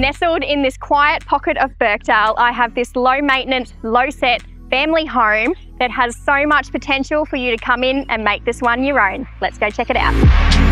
Nestled in this quiet pocket of Birkdale, I have this low maintenance, low set family home that has so much potential for you to come in and make this one your own. Let's go check it out.